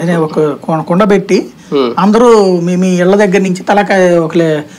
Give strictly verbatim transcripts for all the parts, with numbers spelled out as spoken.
ఒక కుండ పెట్టి అందరూ మీ మీ ఇళ్ల దగ్గర నుంచి తలకాయ ఒక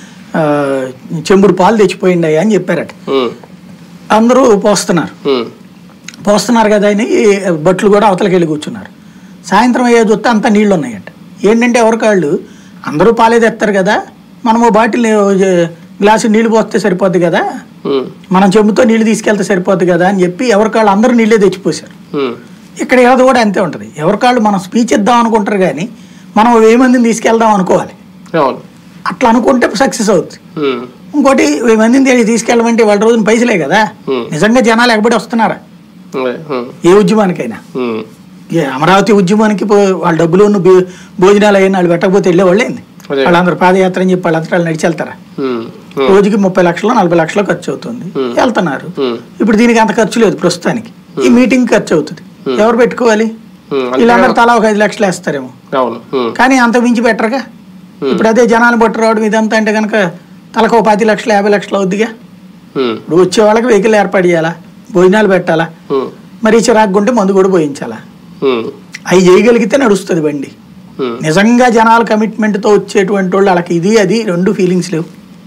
చెంబుడు పాలు తెచ్చిపోయింది అని చెప్పారట. అందరూ పోస్తున్నారు పోస్తున్నారు కదా అని బట్లు కూడా అవతలకి వెళ్ళి కూర్చున్నారు. సాయంత్రం అయ్యే చూస్తే అంతా నీళ్లు ఉన్నాయట. ఏంటంటే ఎవరికాళ్ళు అందరూ పాలే తెస్తారు కదా, మనము బాటిల్ గ్లాసు నీళ్లు పోస్తే సరిపోద్ది కదా, మనం చెంబుతో నీళ్లు తీసుకెళ్తే సరిపోద్ది కదా అని చెప్పి ఎవరికాళ్ళు అందరూ నీళ్ళే తెచ్చిపోసారు. ఇక్కడ ఏదో కూడా అంతే ఉంటుంది. ఎవరికాళ్ళు మనం స్పీచ్ ఇద్దాం అనుకుంటారు కానీ మనం వెయ్యి మందిని తీసుకెళ్దాం అనుకోవాలి. అట్లా అనుకుంటే సక్సెస్ అవుతుంది. ఇంకోటి వెయ్యి మందిని తీసుకెళ్ళమంటే వాళ్ళ రోజున పైసలే కదా. నిజంగా జనాలు ఎగబడి వస్తున్నారా ఏ ఉద్యమానికైనా? అమరావతి ఉద్యమానికి వాళ్ళ డబ్బులు ఉన్న భోజనాలు అయినా వాళ్ళు పెట్టకపోతే వెళ్ళేవాళ్ళు ఏంది? వాళ్ళందరూ పాదయాత్ర అని చెప్పి వాళ్ళందరూ వాళ్ళు నడిచి వెళ్తారా? రోజుకి ముప్పై లక్షలు నలభై లక్షలు ఖర్చు అవుతుంది, వెళ్తున్నారు. ఇప్పుడు దీనికి అంత ఖర్చు లేదు ప్రస్తుతానికి. ఈ మీటింగ్ ఖర్చు అవుతుంది, ఎవరు పెట్టుకోవాలి? వీళ్ళందరూ తలా ఒక ఐదు లక్షలు వేస్తారేమో, కానీ అంత మించి పెట్టరుగా. ఇప్పుడు అదే జనాలు బట్టి రావడం ఇదంతా అంటే కనుక తలకు ఒక పది లక్షలు యాభై లక్షలు అవుద్దిగా. ఇప్పుడు వచ్చే వాళ్ళకి వెహికల్ ఏర్పాటు చేయాలా, భోజనాలు పెట్టాలా, మరి చిరాకుంటే మందు కూడా పోయించాలా. అవి చేయగలిగితే నడుస్తుంది బండి. నిజంగా జనాల కమిట్మెంట్ తో వచ్చేటువంటి వాళ్ళు వాళ్ళకి ఇది అది రెండు ఫీలింగ్స్ లేవు.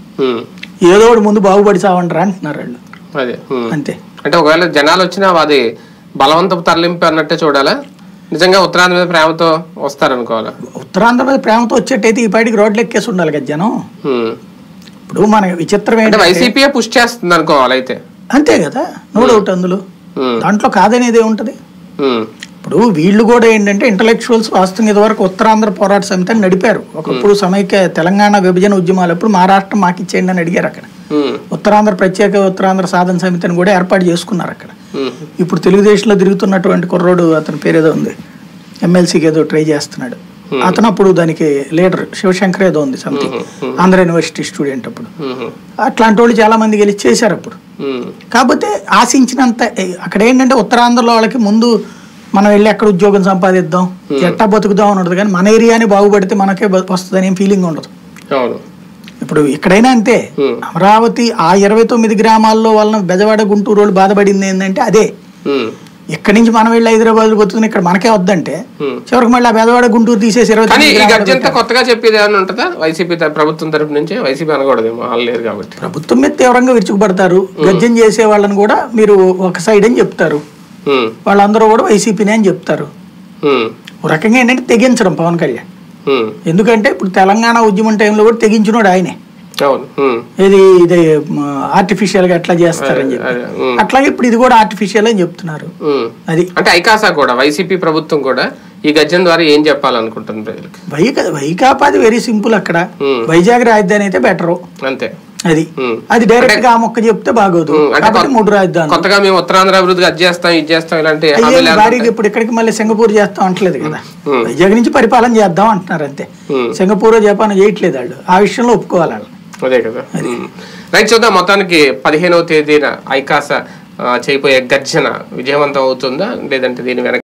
ఏదో ఒకటి ముందు బాగుపడి సావంటారా అంటున్నారు వాళ్ళు. అంతే. అంటే ఒకవేళ జనాలు వచ్చినా అది బలవంతపు తరలింపు అన్నట్టే చూడాలా? నిజంగా ఉత్తరాంధ్ర మీద ప్రేమతో వస్తారనుకోవాలా? ఉత్తరాంధ్ర మీద ప్రేమతో వచ్చేటైతే ఈ పాటికి రోడ్లు ఎక్కేసి ఉండాలి కదా జనం. ఇప్పుడు మన విచిత్రం ఏంటంటే వైసీపీ పుష్ చేస్తుంది అనుకోవాలి అయితే. అంతే కదా, నో డౌట్ అందులో, దాంట్లో కాదనేది ఏముంటది. ఇప్పుడు వీళ్ళు కూడా ఏంటంటే ఇంటలెక్చువల్స్ వాస్తవం ఇదివరకు ఉత్తరాంధ్ర పోరాట సమితిని నడిపారు. ఒకప్పుడు సమైక్య తెలంగాణ విభజన ఉద్యమాలప్పుడు మహారాష్ట్ర మాకు ఇచ్చేయండి అని అడిగారు. అక్కడ ఉత్తరాంధ్ర ప్రత్యేక ఉత్తరాంధ్ర సాధన సమితిని కూడా ఏర్పాటు చేసుకున్నారు అక్కడ. ఇప్పుడు తెలుగుదేశంలో తిరుగుతున్నటువంటి కుర్రోడు, అతని పేరు ఏదో ఉంది, ఎమ్మెల్సీకి ఏదో ట్రై చేస్తున్నాడు అతను. అప్పుడు దానికి లీడర్ శివశంకర్ ఏదో ఉంది సంథింగ్, ఆంధ్ర యూనివర్సిటీ స్టూడెంట్. అప్పుడు అట్లాంటి వాళ్ళు చాలా మంది గెలిచి చేశారు అప్పుడు. కాకపోతే ఆశించినంత అక్కడ ఏంటంటే ఉత్తరాంధ్రలో వాళ్ళకి ముందు మనం వెళ్ళి ఎక్కడ ఉద్యోగం సంపాదిద్దాం, ఎట్టా బతుకుదాం అని ఉండదు, కానీ మన ఏరియాని బాగుపడితే మనకే వస్తుందని ఏం ఫీలింగ్ ఉండదు. ఇప్పుడు ఇక్కడైనా అంతే. అమరావతి ఆ ఇరవై తొమ్మిది గ్రామాల్లో వాళ్ళ బెజవాడ గుంటూరు వాళ్ళు బాధపడింది ఏంటంటే అదే. ఇక్కడి నుంచి మనం వెళ్ళి హైదరాబాద్ బతుకుని ఇక్కడ మనకే వద్దంటే చివరికి మళ్ళీ బెజవాడ గుంటూరు తీసేసి ఇరవై కొత్తగా చెప్పేది ఏమైనా ఉంటుందా వైసీపీ ప్రభుత్వం తరపు నుంచి? వైసీపీ అనకూడదేమో, లేదు కాబట్టి ప్రభుత్వం మీద తీవ్రంగా విరుచుకుపడతారు. గర్జన చేసే వాళ్ళని కూడా మీరు ఒక సైడ్ అని చెప్తారు, వాళ్ళందరూ కూడా వైసీపీనే అని చెప్తారు. ఒక రకంగా ఏంటంటే తెగించడం పవన్ కళ్యాణ్. ఎందుకంటే ఇప్పుడు తెలంగాణ ఉద్యమం టైంలో కూడా తెగించినోడు ఆయనే. ఇది ఇది ఆర్టిఫిషియల్ గా ఎట్లా చేస్తారని చెప్పి, అట్లాగే ఇప్పుడు ఇది కూడా ఆర్టిఫిషియల్ అని చెప్తున్నారు. అది అంటే ఐకాసా కూడా వైసీపీ ప్రభుత్వం కూడా ఈ గర్జన ద్వారా ఏం చెప్పాలనుకుంటుంది ప్రజలకి? వైకా వైకాపా అది వెరీ సింపుల్. అక్కడ వైజాగ్ రాజధాని అయితే బెటరు అంతే. అది అది డైరెక్ట్ గా ఆ మొక్క చెప్తే బాగోదు. మూడు రాజధాని కొత్తగా మేము ఉత్తరాంధ్ర అభివృద్ధికి అది చేస్తాం ఇది చేస్తాం ఇలాంటి భారీగా ఇప్పుడు ఇక్కడికి మళ్ళీ సింగపూర్ చేస్తాం అంటలేదు కదా, వైజాగ్ నుంచి పరిపాలన చేద్దాం అంటున్నారు అంతే. సింగపూర్ జపాన్ చేయట్లేదు వాళ్ళు, ఆ విషయంలో ఒప్పుకోవాలి వాళ్ళు. అదే కదా. రైట్, చూద్దాం. మొత్తానికి పదిహేనవ తేదీన ఐకాసా చేయబోయే గర్జన విజయవంతం అవుతుందా లేదంటే దీని వెనక